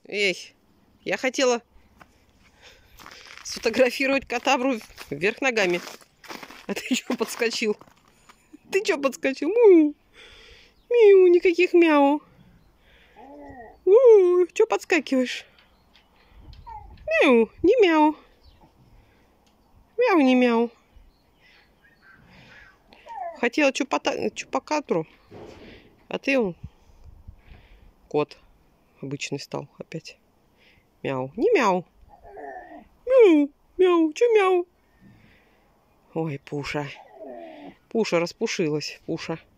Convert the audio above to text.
Эй, я хотела сфотографировать кота вверх ногами. А ты что подскочил? Ты что подскочил? Му! Миу, никаких мяу. Что подскакиваешь? Мяу, не мяу. Мяу, не мяу. Хотела чупакатру, а ты кот обычный стал опять. Мяу, не мяу. Мяу, мяу, чё мяу? Ой, Пуша. Пуша распушилась, Пуша.